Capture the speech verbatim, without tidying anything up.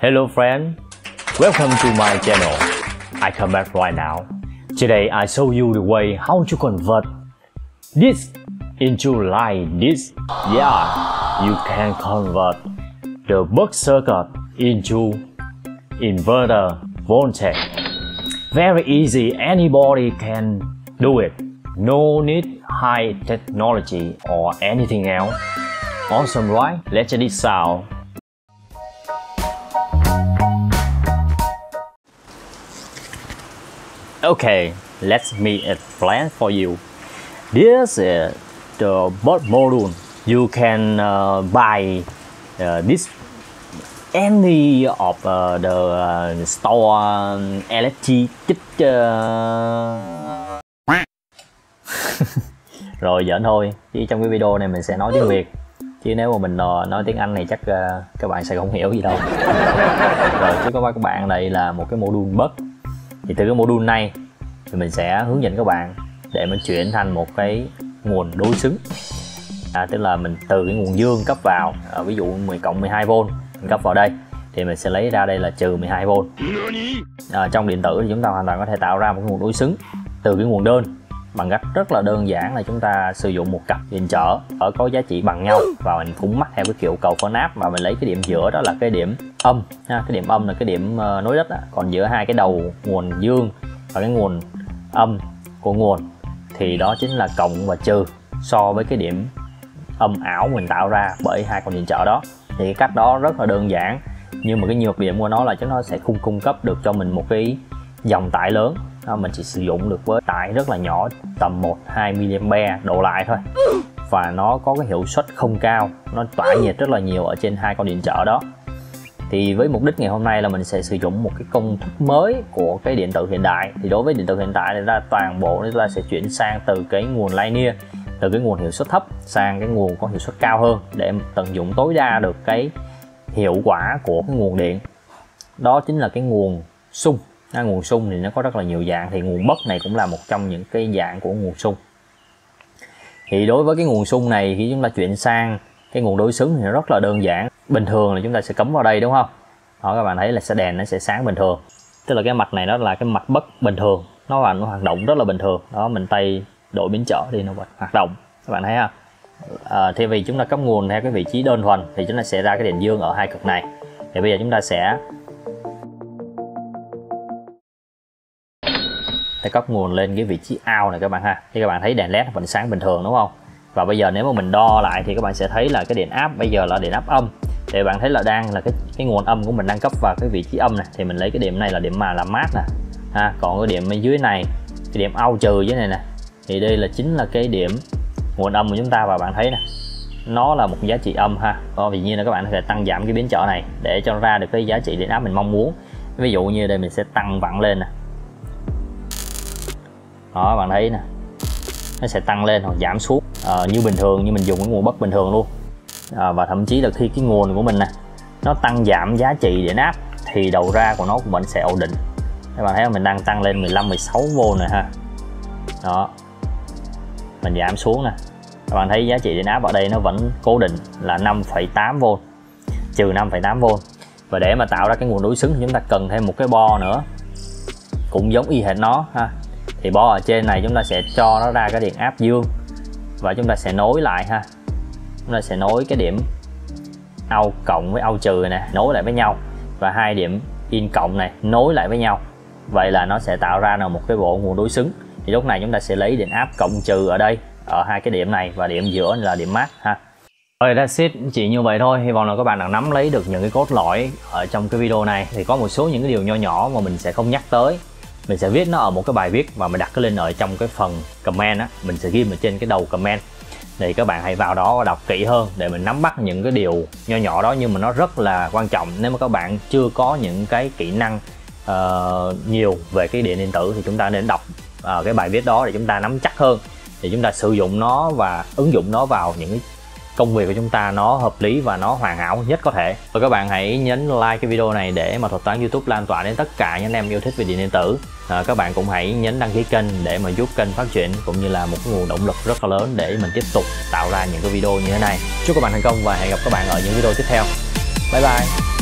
Hello friend, welcome to my channel. I come back right now. Today I show you the way how to convert this into like this. Yeah, you can convert the buck circuit into inverter voltage. Very easy, anybody can do it. No need high technology or anything else. Awesome, right? Let's check this out. Okay, let me explain for you. This is the bus module. You can uh, buy uh, this any of uh, the uh, store electric. Uh... Rồi giỡn thôi, chứ trong cái video này mình sẽ nói tiếng Việt, chứ nếu mà mình nói tiếng Anh này chắc uh, các bạn sẽ không hiểu gì đâu. Rồi chứ có các bạn, đây là một cái module bus. Thì từ cái module này thì mình sẽ hướng dẫn các bạn để mình chuyển thành một cái nguồn đối xứng, à, tức là mình từ cái nguồn dương cấp vào, à, ví dụ mười cộng mười hai vôn mình cấp vào đây thì mình sẽ lấy ra đây là trừ mười hai vôn. À, trong điện tử thì chúng ta hoàn toàn có thể tạo ra một cái nguồn đối xứng từ cái nguồn đơn bằng cách rất là đơn giản là chúng ta sử dụng một cặp điện trở ở có giá trị bằng nhau và mình cũng mắc theo cái kiểu cầu phối áp, và mình lấy cái điểm giữa đó là cái điểm âm ha. Cái điểm âm là cái điểm uh, nối đất đó. Còn giữa hai cái đầu nguồn dương và cái nguồn âm của nguồn thì đó chính là cộng và trừ so với cái điểm âm ảo mình tạo ra bởi hai con điện trở đó. Thì cái cách đó rất là đơn giản, nhưng mà cái nhược điểm của nó là chúng nó sẽ không cung cấp được cho mình một cái dòng tải lớn. Mình chỉ sử dụng được với tải rất là nhỏ, tầm một đến hai mi-li-am-pe đổ lại thôi, và nó có cái hiệu suất không cao, nó tỏa nhiệt rất là nhiều ở trên hai con điện trở đó. Thì với mục đích ngày hôm nay là mình sẽ sử dụng một cái công thức mới của cái điện tử hiện đại. Thì đối với điện tử hiện tại thì ra toàn bộ chúng ta sẽ chuyển sang từ cái nguồn linear, từ cái nguồn hiệu suất thấp sang cái nguồn có hiệu suất cao hơn để tận dụng tối đa được cái hiệu quả của cái nguồn điện. Đó chính là cái nguồn xung. À, nguồn xung thì nó có rất là nhiều dạng, thì nguồn bất này cũng là một trong những cái dạng của nguồn xung. Thì đối với cái nguồn xung này, khi chúng ta chuyển sang cái nguồn đối xứng thì nó rất là đơn giản. Bình thường là chúng ta sẽ cắm vào đây đúng không? Đó, các bạn thấy là sẽ đèn nó sẽ sáng bình thường. Tức là cái mặt này đó là cái mặt bất bình thường, nó là nó hoạt động rất là bình thường. Đó, mình tay đổi biến trở đi nó vẫn hoạt động. Các bạn thấy không? À, thì vì chúng ta cắm nguồn theo cái vị trí đơn thuần thì chúng ta sẽ ra cái đèn dương ở hai cực này. Thì bây giờ chúng ta sẽ cấp nguồn lên cái vị trí out này các bạn ha. Thì các bạn thấy đèn led vẫn sáng bình thường đúng không? Và bây giờ nếu mà mình đo lại thì các bạn sẽ thấy là cái điện áp bây giờ là điện áp âm. Thì bạn thấy là đang là cái cái nguồn âm của mình đang cấp vào cái vị trí âm này, thì mình lấy cái điểm này là điểm mà làm mát nè ha. Còn cái điểm ở dưới này, cái điểm out trừ dưới này nè, thì đây là chính là cái điểm nguồn âm của chúng ta, và bạn thấy nè, nó là một giá trị âm ha. Và vì nhiên là các bạn có thể tăng giảm cái biến trở này để cho ra được cái giá trị điện áp mình mong muốn. Ví dụ như đây mình sẽ tăng vặn lên nè. Đó, bạn thấy nè, nó sẽ tăng lên hoặc giảm xuống à, như bình thường, như mình dùng cái nguồn bất bình thường luôn. À, và thậm chí là khi cái nguồn của mình nè nó tăng giảm giá trị điện áp thì đầu ra của nó của mình sẽ ổn định. Các bạn thấy mình đang tăng lên mười lăm mười sáu vôn này ha. Đó, mình giảm xuống nè, các bạn thấy giá trị điện áp ở đây nó vẫn cố định là năm phẩy tám vôn, trừ năm phẩy tám vôn. Và để mà tạo ra cái nguồn đối xứng thì chúng ta cần thêm một cái bo nữa cũng giống y hệt nó ha. Thì bo ở trên này chúng ta sẽ cho nó ra cái điện áp dương, và chúng ta sẽ nối lại ha. Chúng ta sẽ nối cái điểm out cộng với out trừ này nối lại với nhau, và hai điểm in cộng này nối lại với nhau. Vậy là nó sẽ tạo ra được một cái bộ nguồn đối xứng. Thì lúc này chúng ta sẽ lấy điện áp cộng trừ ở đây, ở hai cái điểm này, và điểm giữa là điểm mát ha. Rồi, that's it, chỉ như vậy thôi. Hy vọng là các bạn đã nắm lấy được những cái cốt lõi ở trong cái video này. Thì có một số những cái điều nho nhỏ mà mình sẽ không nhắc tới, mình sẽ viết nó ở một cái bài viết và mình đặt cái link ở trong cái phần comment á, mình sẽ ghi ở trên cái đầu comment. Thì các bạn hãy vào đó và đọc kỹ hơn để mình nắm bắt những cái điều nho nhỏ đó, nhưng mà nó rất là quan trọng. Nếu mà các bạn chưa có những cái kỹ năng uh, nhiều về cái điện điện tử thì chúng ta nên đọc uh, cái bài viết đó để chúng ta nắm chắc hơn, để chúng ta sử dụng nó và ứng dụng nó vào những cái công việc của chúng ta nó hợp lý và nó hoàn hảo nhất có thể. Và các bạn hãy nhấn like cái video này để mà Thuật Toán YouTube lan tỏa đến tất cả những anh em yêu thích về điện điện tử. À, các bạn cũng hãy nhấn đăng ký kênh để mà giúp kênh phát triển, cũng như là một cái nguồn động lực rất là lớn để mình tiếp tục tạo ra những cái video như thế này. Chúc các bạn thành công và hẹn gặp các bạn ở những video tiếp theo. Bye bye.